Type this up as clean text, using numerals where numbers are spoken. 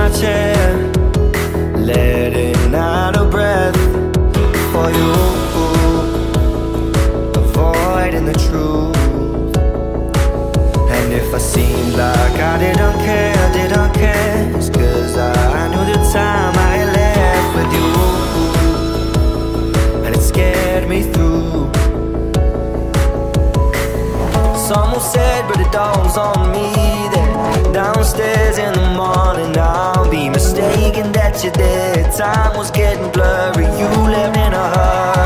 my chair, letting out a breath for you, avoiding the truth. And if I seemed like I didn't care, it's 'cause I knew the time I had left with you, and it scared me through. Someone said, but it dawns on me that downstairs in the morning I'll be mistaken that you're there. Time was getting blurry, you left in a hurry.